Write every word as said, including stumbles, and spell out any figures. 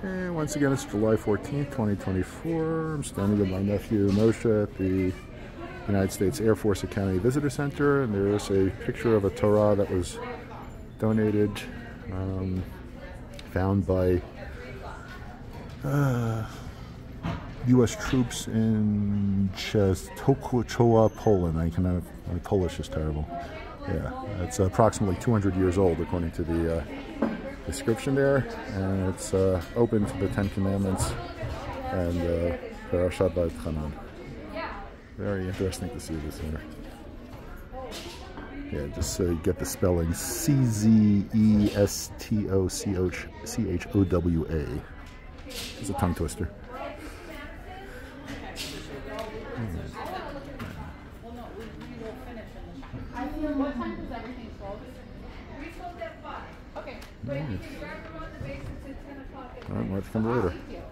And once again, it's July fourteenth, twenty twenty-four. I'm standing with my nephew Moshe at the United States Air Force Academy Visitor Center, and there's a picture of a Torah that was donated, um, found by uh, U S troops in Częstochowa, Poland. I cannot, my Polish is terrible. Yeah, it's approximately two hundred years old according to the uh, description there, and it's uh, open to the Ten Commandments and uh, Parashat Vayetchanan. Very interesting to see this here. Yeah, just so you get the spelling, C Z E S T O C H O W A. It's a tongue twister. What time does everything close? We close at five. Okay. But if you grab them on the base, it's at ten o'clock. All right, let's come later.